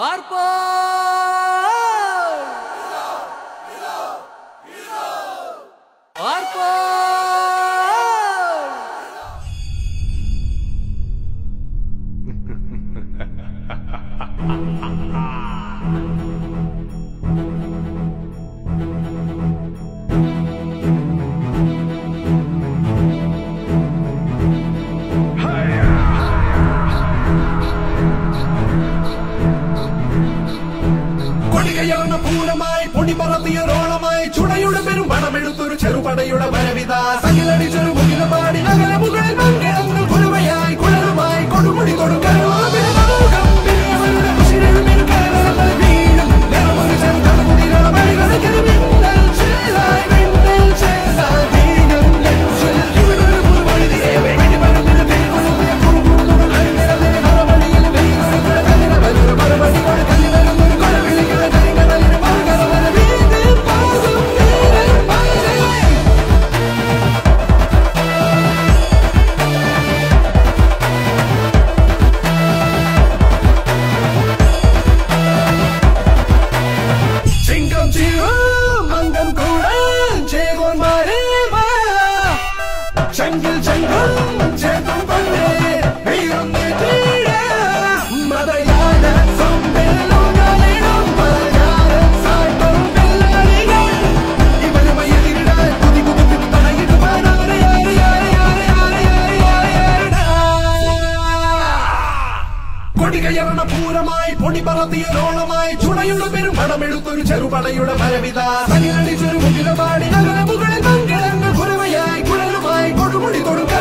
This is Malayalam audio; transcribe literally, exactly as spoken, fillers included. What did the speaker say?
പൂരമായി പൊടി പറത്തിയ റോളമായി ചുടയുടെ പെരും പണമെടുത്തൊരു ചെറുപടയുടെ വരവിത സകിലടിച്ചൊരു മുകില പാടി നഗര മുകളിൽ മങ്കിടങ്ങൾ കുരുവയായി കുഴലുമായി കൊടുമുടി കൊടുക്കൽ Jungle, jungle, jungle, Madayana, some Bellona, Madayana, Cyber, Bellariga, even my Yelida, Pudi Pudi Pudi Kodikayana Puramai, Podi Parati, Rolamai, Chunayuda, Padamedu, Cherubada, Paravida, Sanilani, Cherubida, Badi, Nagabugan, Purvaya, Kuramai, Kodumudi.